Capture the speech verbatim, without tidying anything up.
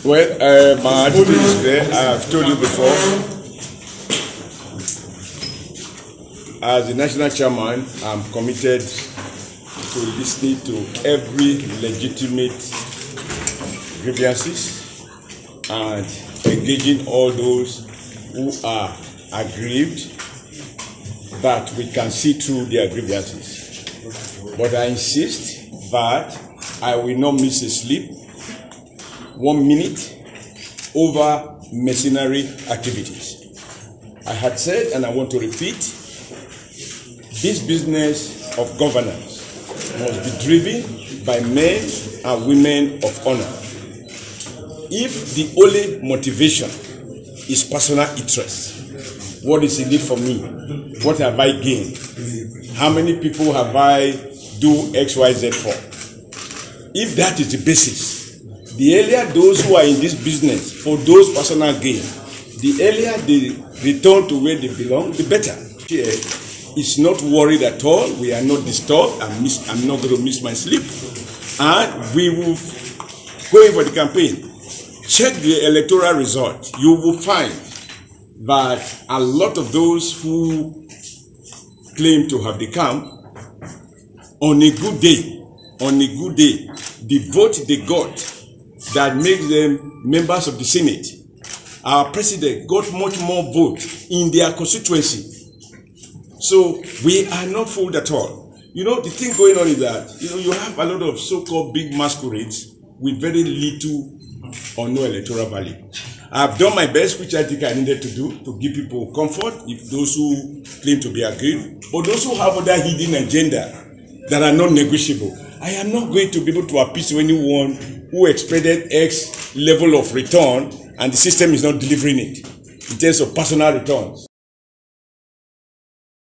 Well, uh, my attitude is clear. I've told you before. As the national chairman, I'm committed to listening to every legitimate grievances and engaging all those who are aggrieved that we can see through their grievances. But I insist that I will not miss a sleep one minute over mercenary activities. I had said, and I want to repeat, this business of governance must be driven by men and women of honor. If the only motivation is personal interest, what is in it for me? What have I gained? How many people have I do X Y Z for? If that is the basis, the earlier those who are in this business for those personal gain, the earlier they return to where they belong, the better. Here is not worried at all. We are not disturbed. I'm, miss, I'm not going to miss my sleep. And we will go in for the campaign. Check the electoral result. You will find that a lot of those who claim to have the camp, on a good day, on a good day, the vote they got that makes them members of the Senate. Our president got much more vote in their constituency. So we are not fooled at all. You know, the thing going on is that, you know, you have a lot of so-called big masquerades with very little or no electoral value. I've done my best, which I think I needed to do, to give people comfort, if those who claim to be aggrieved, or those who have other hidden agenda that are not negotiable. I am not going to be able to appease to anyone who expected X level of return and the system is not delivering it in terms of personal returns.